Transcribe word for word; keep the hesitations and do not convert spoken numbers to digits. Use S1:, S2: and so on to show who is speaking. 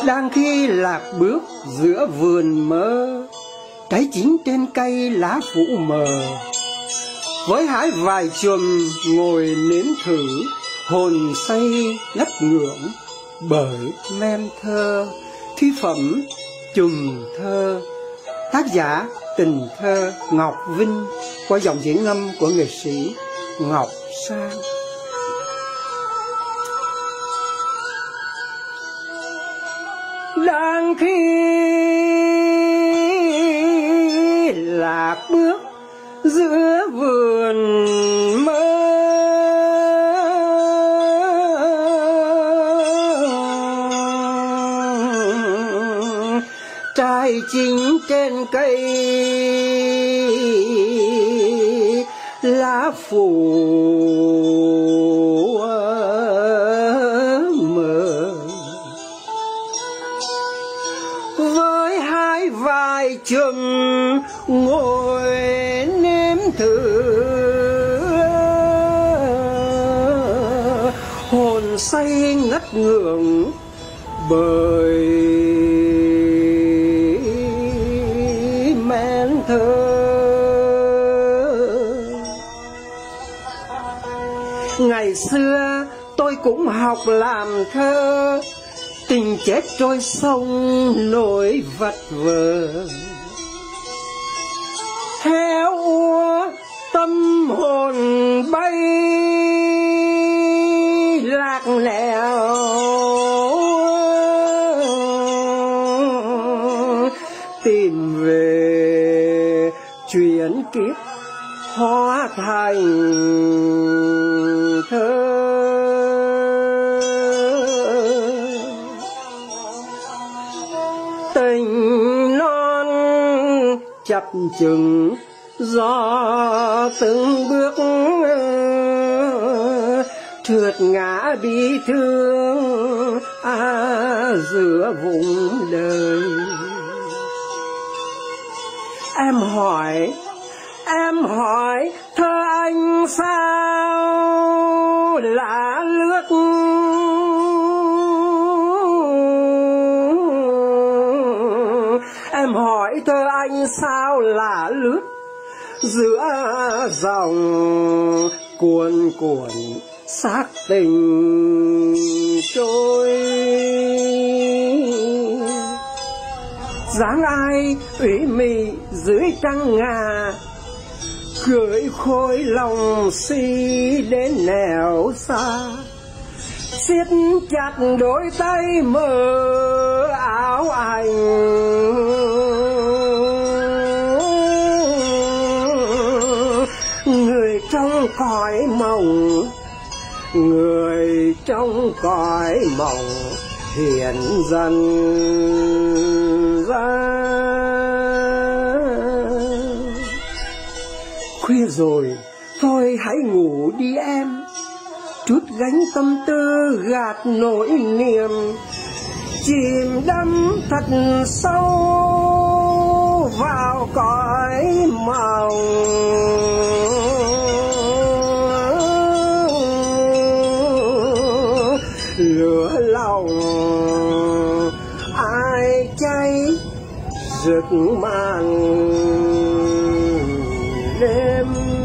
S1: Đang khi lạc bước giữa vườn mơ, trái chín trên cây lá phủ mờ. Với hái vài chùm ngồi nếm thử, hồn say ngất ngưỡng bởi men thơ. Thi phẩm Chùm thơ, tác giả Tình thơ Ngọc Vinh, qua giọng diễn ngâm của nghệ sĩ Ngọc Sang. Đang khi lạc bước giữa vườn mơ, trái chín trên cây lá phủ mờ. Với hai vai chùm ngồi nếm thử, hồn say ngất ngưỡng bởi men thơ. Ngày xưa tôi cũng học làm thơ, tình chết trôi sông nỗi vật vờ. Theo úa tâm hồn bay lạc lẽo, tìm về chuyển kiếp hóa thành thơ. Tình non chập chừng do từng bước trượt ngã bi thương à, giữa vùng đời. Em hỏi, em hỏi thơ anh sao lạ lướt, em hỏi thơ anh sao lạ lướt giữa dòng cuồn cuộn xác tình trôi. Dáng ai ủy mị dưới trăng ngà, gửi khối lòng si đến nẻo xa. Siết chặt đôi tay mờ áo anh, người trong cõi mộng, người trong cõi mộng hiện dần ra. Khuya rồi, thôi hãy ngủ đi em, trút gánh tâm tư gạt nỗi niềm, chìm đắm thật sâu vào cõi mộng. Lửa lòng ai cháy rực màn đêm.